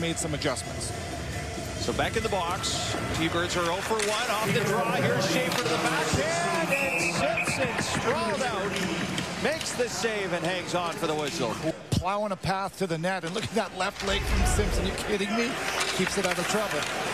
made some adjustments. So back in the box, T-Birds are 0 for 1 off the draw. Here's Schaefer to the backhand, and Simpson sprawled out, makes the save and hangs on for the whistle. Plowing a path to the net, and look at that left leg from Simpson. Are you kidding me? Keeps it out of trouble.